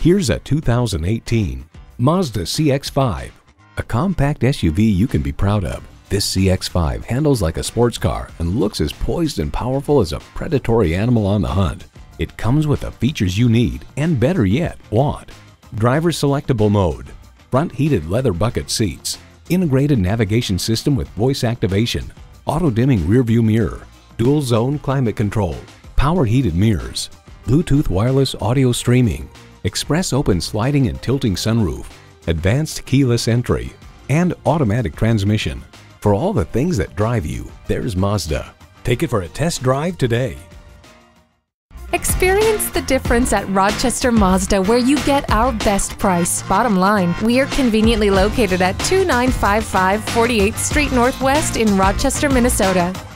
Here's a 2018 Mazda CX-5. A compact SUV you can be proud of. This CX-5 handles like a sports car and looks as poised and powerful as a predatory animal on the hunt. It comes with the features you need and, better yet, want. Driver selectable mode, front heated leather bucket seats, integrated navigation system with voice activation, auto-dimming rearview mirror, dual zone climate control, power heated mirrors, Bluetooth wireless audio streaming, express open sliding and tilting sunroof, advanced keyless entry, and automatic transmission. For all the things that drive you, there's Mazda. Take it for a test drive today. Experience the difference at Rochester Mazda, where you get our best price. Bottom line, we are conveniently located at 2955 48th Street Northwest in Rochester, Minnesota.